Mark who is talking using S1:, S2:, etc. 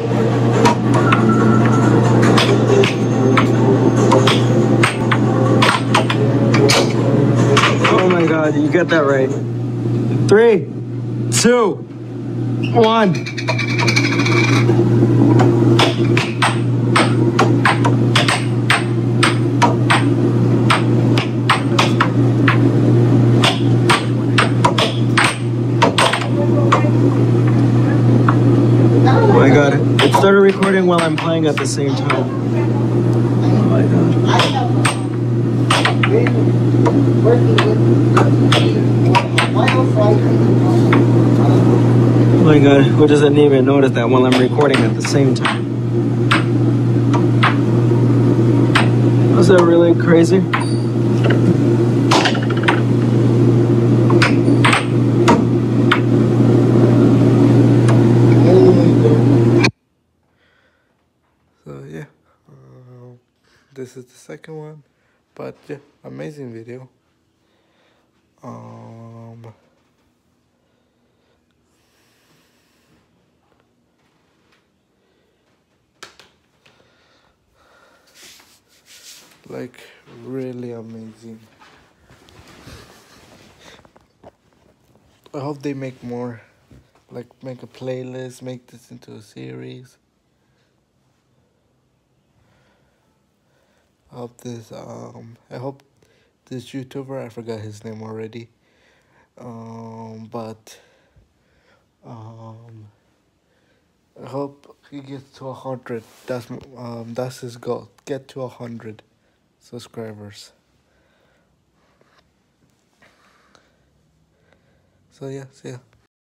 S1: Oh my God, you got that right. 3, 2, 1. Oh my God, it started recording while I'm playing at the same time. Oh my God. Oh my God, who doesn't even notice that while I'm recording at the same time? Was that really crazy?
S2: So yeah, this is the second one, but yeah, amazing video. Like really amazing. I hope they make more, like make a playlist, make this into a series. I hope this YouTuber, I forgot his name already, but I hope he gets to 100. That's his goal. Get to 100 subscribers. So yeah, see ya.